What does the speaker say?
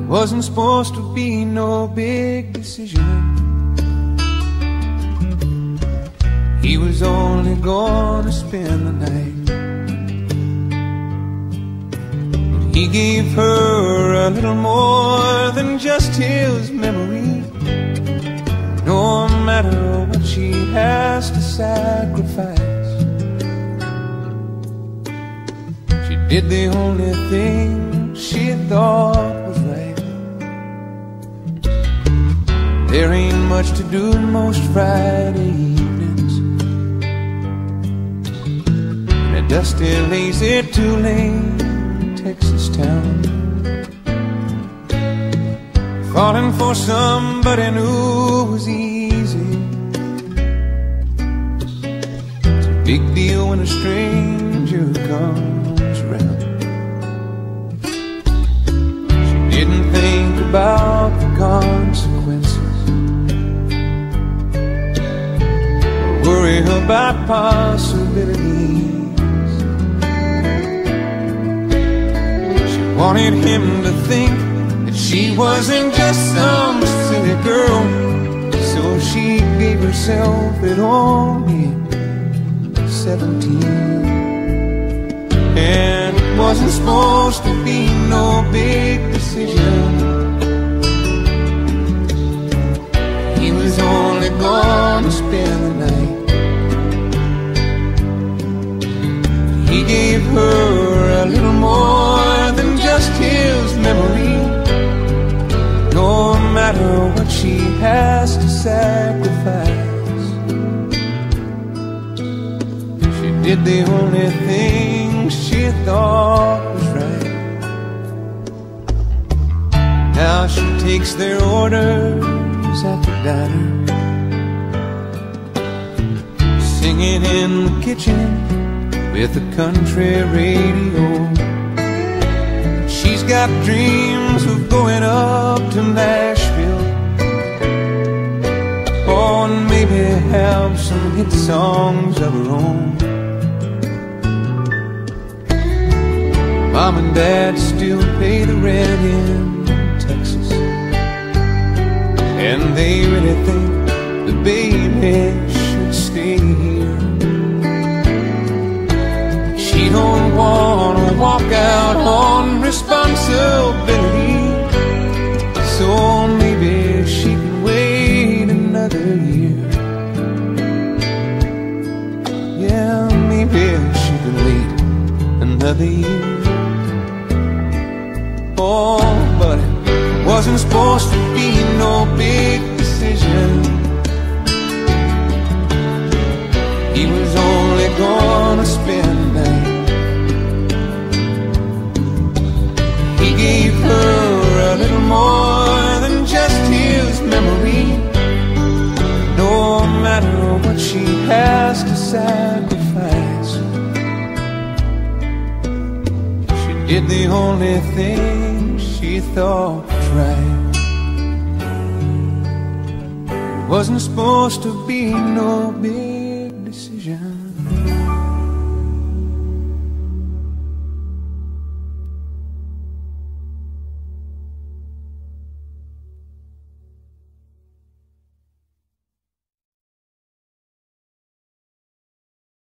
Wasn't supposed to be no big decision. He was only gonna spend the night. But he gave her a little more than just his memory. No matter what she has to sacrifice, she did the only thing she thought was right. There ain't much to do most Friday evenings in a dusty, lazy Tulane, Texas town. Falling for somebody new was easy. It's a big deal when a stranger comes around. She didn't think about the consequences, or worry about possibilities. She wanted him to think she wasn't just some silly girl, so she gave herself at only 17. And it wasn't supposed to be no big decision. He was only gonna spend the night. He gave her a little more than just his memory. No matter what she has to sacrifice, she did the only thing she thought was right. Now she takes their orders at the diner, singing in the kitchen with the country radio. She's got dreams of going up to Nashville, oh, and maybe have some hit songs of her own. Mom and Dad still pay the rent in Texas, and they really think the baby should stay here. She don't wanna walk out on responsibility, so maybe she can wait another year. Yeah, maybe she can wait another year. Oh, but it wasn't supposed to be no big decision. He was only gonna spend the night. He gave her a little more than just his memory. No matter what she has to sacrifice, she did the only thing she thought was right. It wasn't supposed to be no big